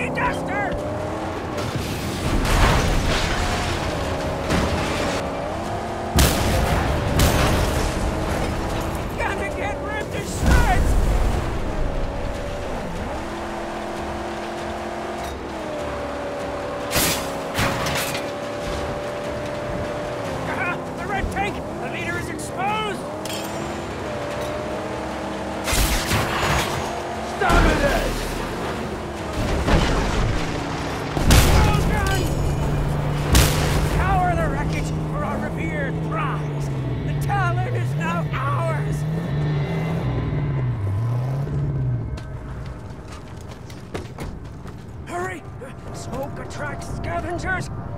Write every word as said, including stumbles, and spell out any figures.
Mighty Duster! Gonna get ripped to shreds! Ah, the red tank! The leader is exposed! Stop it! Well done! Cower the wreckage for our revered prize! The Talon is now ours! Hurry! Smoke attracts scavengers!